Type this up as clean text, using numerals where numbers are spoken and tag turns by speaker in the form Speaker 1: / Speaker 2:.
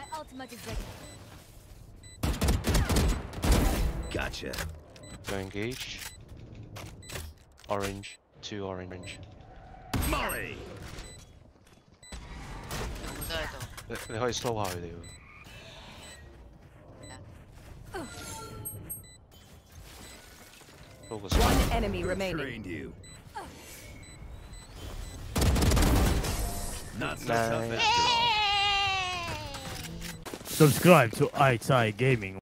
Speaker 1: My ultimate is ready.
Speaker 2: Gotcha.
Speaker 3: Go engage. Orange. 2 orange.
Speaker 2: Molly.
Speaker 4: 我都喺度。
Speaker 3: 你可以 slow 下佢哋喎。
Speaker 5: One enemy remaining.
Speaker 2: Trained you. Not so
Speaker 3: Nice.
Speaker 2: tough after all.
Speaker 6: Subscribe to EyeTie Gaming.